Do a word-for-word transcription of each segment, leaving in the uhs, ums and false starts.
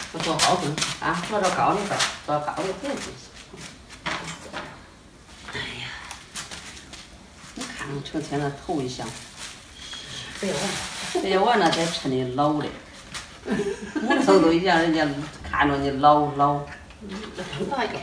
我做好份啊，做到高的份，做到高的份就行。哎呀，你看成天那头一响，别问，别问那得趁你老的，木头都一样，人家看着你老老。哎呀，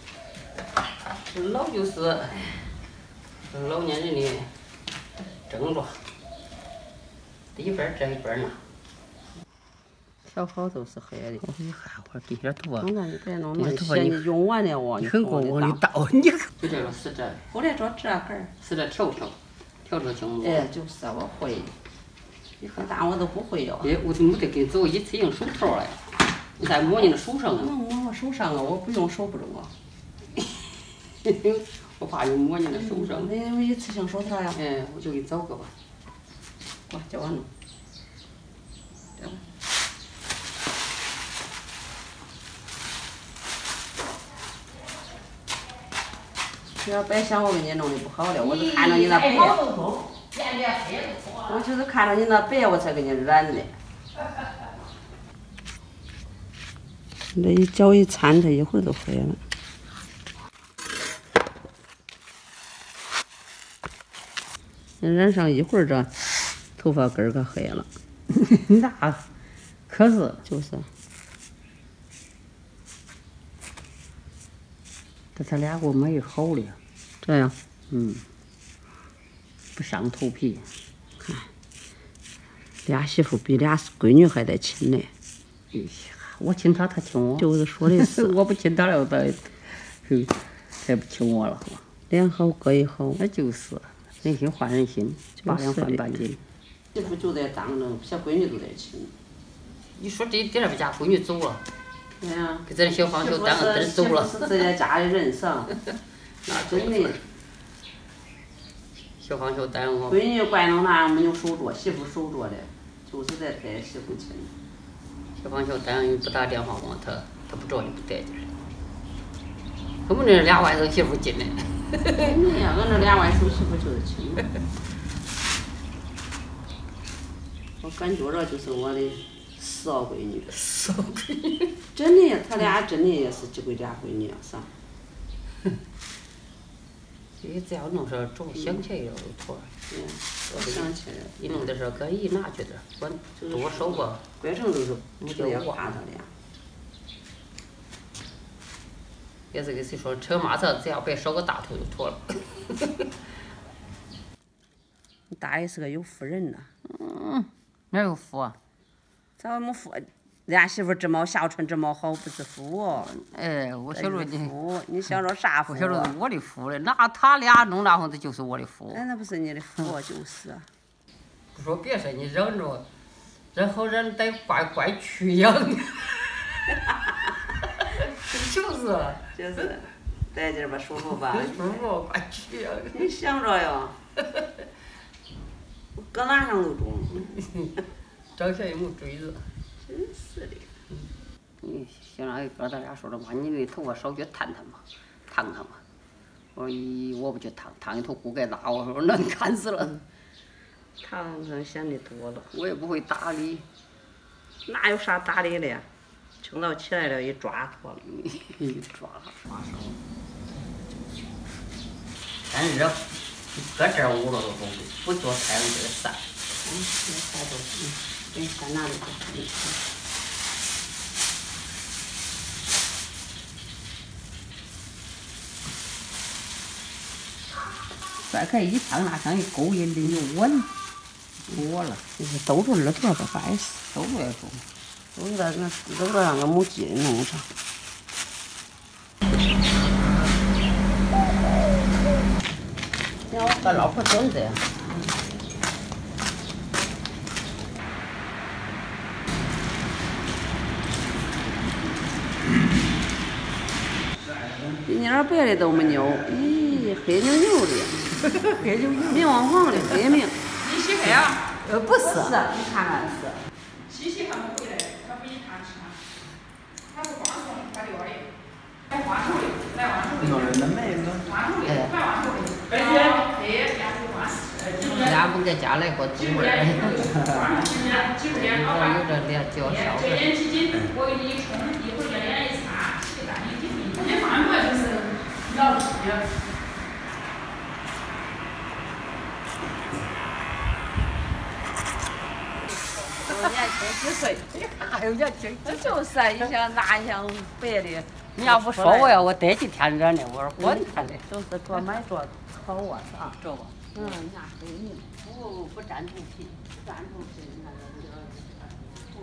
老就是老年人的症状，这一边这一边呢。 小好都是黑的。你看我这点头发，你看你别弄那些，你用完了哦，你很过我的刀，你就这个是这，后来做这根儿，是这调调，调这青木。哎，就是我会，你看但我都不会哟。哎，我就没得给走一次性手套了呀，你再摸你的手上啊。能摸我手上啊？我不用手不中啊。我怕你摸你的手上。那有一次性手套呀？哎，我就给你找个吧。我叫我弄。 你要别想我给你弄的不好了，我是看到你那白，我就是看到你那白我才给你染的。这一脚一掺，它一会儿就黑了。染上一会儿，这头发根儿可黑了。那可是就是。 这他俩给我买好的，这样，嗯，不伤头皮。看，俩媳妇比俩闺女还得亲呢。哎呀，我亲她，她亲我。就是说的是，我不亲她了，她，就才不亲我了。两好各一好。那就是，人心换人心，八两换半斤。媳妇就得当着，小闺女都得亲。你说这第二家闺女走了。 对呀，给咱小黄球当个灯走了。是自家家里人噻，那真的。小黄球当我。闺女怪弄那没有手镯，媳妇手镯的，就是在带媳妇亲。小黄球当你不打电话问他，他不找你不带劲儿。我们这俩外头媳妇近的。你呀，俺这俩外头媳妇就是亲。我感觉这就是我的。 四闺女，四闺女，真的，他俩真的也是就归俩闺女是吧？你只要弄上，总想起来了就妥了。嗯，我想起来了。一弄的时候可以拿去点，管多少吧，关成都是你就要怕他俩。也是跟谁说，车马车只要别少个大头就妥了。你大爷是个有夫人呐。嗯，哪有夫啊？ 咱没夫，俩媳妇这么孝顺，这么好，不是夫哦。哎，我晓得你夫，你想着啥夫？我晓得是我的夫嘞，那他俩弄那会子就是我的夫。哎，那不是你的夫，就是。不说别说，你忍着，忍好忍得怪怪缺氧。就是，就是，在这吧舒服吧？舒服，怪缺氧。你想着哟，搁哪上都中。找小也没追着，真是的。嗯，行了，哥咱俩说着话，你的头发少去烫烫吧，烫烫吧。我说咦，我不去烫，烫一头骨盖大，我说难看死了。烫上显得多了。我也不会打理，哪有啥打理的呀？清早起来了，一抓脱了，一抓抓手。但是这搁这儿捂了都不不做太阳这散。嗯，这菜都嗯。 给你看哪里去？甩开一烫，那像一勾引的又稳，多了。就是兜着耳朵吧，白死，兜着也中，兜着那兜着让个母鸡弄上。你看我把老婆墩子呀。 你那白的都没牛，咦，黑牛牛的，黑牛牛，明晃晃的黑明。你洗黑啊？呃，不是，是，你看看是。洗洗还没回来，他不一看吃饭，他是光送他的外的，来挖头的，来挖头的。弄人没有？挖头的，来挖头的。白天黑，家里挖。俺不在家来过煮的。今天，今天，老板，有这两叫烧的。这点几斤，我给你一称。 几岁， 哎呦呀，这这就是啊！你想拿像白的，你要不说我呀，我得几天染的，我说管他的，都是多买多好啊，是吧？嗯，人家黑的，不不沾头皮，不沾头皮，你看这个。